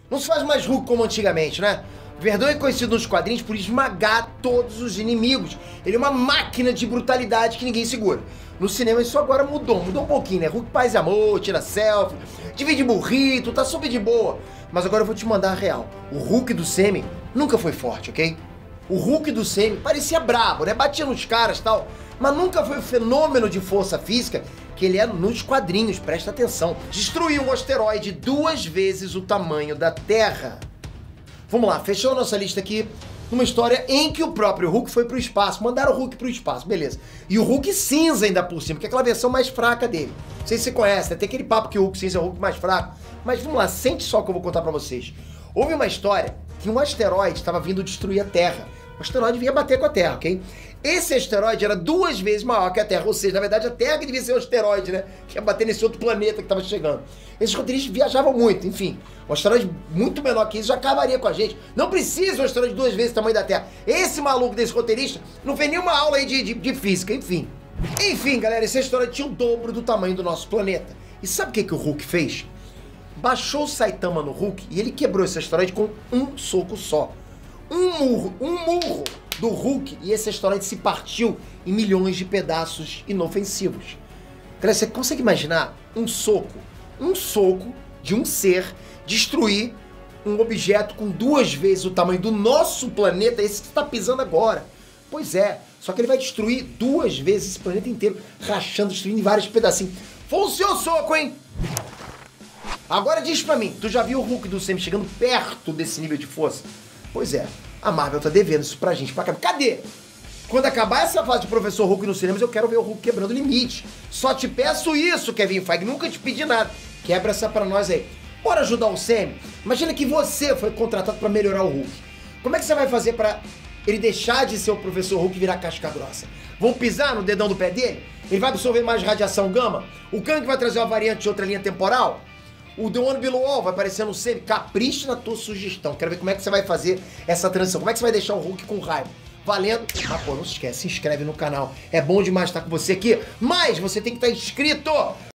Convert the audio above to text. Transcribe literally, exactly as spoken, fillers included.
Não se faz mais Hulk como antigamente, né? O Verdão é conhecido nos quadrinhos por esmagar todos os inimigos. Ele é uma máquina de brutalidade que ninguém segura. No cinema isso agora mudou, mudou um pouquinho, né? Hulk paz e amor, tira selfie, divide burrito, tá super de boa. Mas agora eu vou te mandar a real. O Hulk do Semi nunca foi forte, ok? O Hulk do Semi parecia brabo, né? Batia nos caras e tal, mas nunca foi o fenômeno de força física que ele é nos quadrinhos, presta atenção. Destruiu um asteroide duas vezes o tamanho da Terra. Vamos lá, fechou a nossa lista aqui numa história em que o próprio Hulk foi pro espaço. Mandaram o Hulk pro espaço, beleza. E o Hulk cinza ainda por cima, que é aquela versão mais fraca dele. Não sei se você conhece, né? Tem aquele papo que o Hulk cinza é o Hulk mais fraco. Mas vamos lá, sente só o que eu vou contar pra vocês. Houve uma história que um asteroide estava vindo destruir a Terra. O asteroide vinha bater com a Terra, ok? Esse asteroide era duas vezes maior que a Terra, ou seja, na verdade a Terra que devia ser o asteroide, né? Que ia bater nesse outro planeta que estava chegando. Esses roteiristas viajavam muito, enfim. Um asteroide muito menor que isso já acabaria com a gente. Não precisa um asteroide duas vezes o tamanho da Terra. Esse maluco desse roteirista não fez nenhuma aula aí de, de, de física, enfim. Enfim, galera, esse asteroide tinha o dobro do tamanho do nosso planeta. E sabe o que, que o Hulk fez? Baixou o Saitama no Hulk e ele quebrou esse asteroide com um soco só. Um murro, um murro do Hulk e esse asteroide se partiu em milhões de pedaços inofensivos. Galera, você consegue imaginar um soco, um soco de um ser destruir um objeto com duas vezes o tamanho do nosso planeta, esse que está pisando agora? Pois é, só que ele vai destruir duas vezes esse planeta inteiro, rachando, destruindo em vários pedacinhos. Foi o seu soco, hein? Agora diz pra mim, tu já viu o Hulk do Sam chegando perto desse nível de força? Pois é, a Marvel tá devendo isso pra gente. Pra... Cadê? Quando acabar essa fase de Professor Hulk nos cinemas, eu quero ver o Hulk quebrando o limite. Só te peço isso, Kevin Feige, nunca te pedi nada. Quebra essa pra nós aí. Bora ajudar o Sam? Imagina que você foi contratado pra melhorar o Hulk. Como é que você vai fazer pra ele deixar de ser o Professor Hulk e virar casca grossa? Vão pisar no dedão do pé dele? Ele vai absorver mais radiação gama? O Kang vai trazer uma variante de outra linha temporal? O The One Below All vai aparecer no Semi? Capricha na tua sugestão. Quero ver como é que você vai fazer essa transição. Como é que você vai deixar o Hulk com raiva? Valendo? Ah, pô, não se esquece, se inscreve no canal. É bom demais estar com você aqui, mas você tem que estar inscrito!